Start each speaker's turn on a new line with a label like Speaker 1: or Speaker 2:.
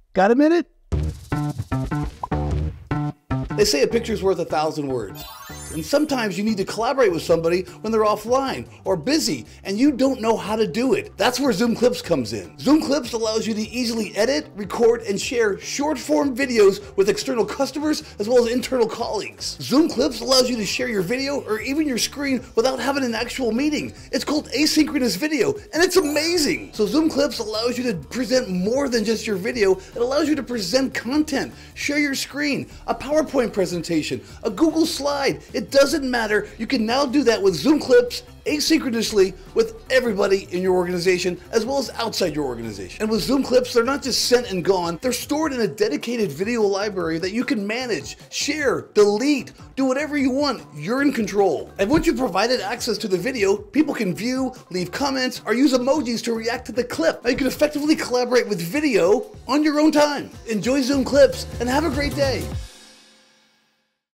Speaker 1: Got a minute?
Speaker 2: They say a picture's worth 1,000 words. And sometimes you need to collaborate with somebody when they're offline or busy and you don't know how to do it. That's where Zoom Clips comes in. Zoom Clips allows you to easily edit, record, and share short-form videos with external customers as well as internal colleagues. Zoom Clips allows you to share your video or even your screen without having an actual meeting. It's called asynchronous video and it's amazing. So Zoom Clips allows you to present more than just your video. It allows you to present content, share your screen, a PowerPoint presentation, a Google slide. It doesn't matter. You can now do that with Zoom Clips asynchronously with everybody in your organization as well as outside your organization. And with Zoom Clips, they're not just sent and gone, they're stored in a dedicated video library that you can manage, share, delete, do whatever you want. You're in control. And once you've provided access to the video, people can view, leave comments, or use emojis to react to the clip. Now you can effectively collaborate with video on your own time. Enjoy Zoom Clips and have a great day.